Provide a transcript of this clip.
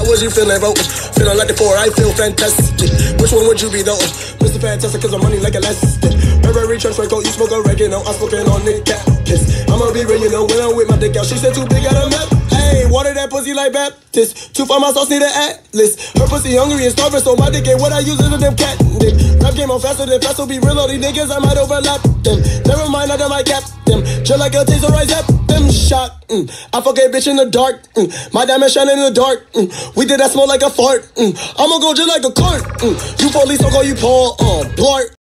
was you feeling, bro? Feeling like the four, I feel fantastic. Which one would you be, though? Mr. Fantastic, cause I'm money like elastic. Burberry, trench coat, you smoke oregano. I'm smoking on the cactus. I'ma be real, you know, when I'm with my dick out. She said too big, got a map. Hey, water that pussy like Baptist. Too far, my sauce need an atlas. Her pussy hungry and starving, so my dick ain't what I use is a damn cat dick. Rap game on faster than fast, so be real, all these niggas, I might overlap them. Never mind, I done might cap them. Just like a taser, I zap them shot. I fuck a bitch in the dark. My diamond shining in the dark. We did that smell like a fart. I'ma go just like a cart. You police, I'll call you Paul. Blart.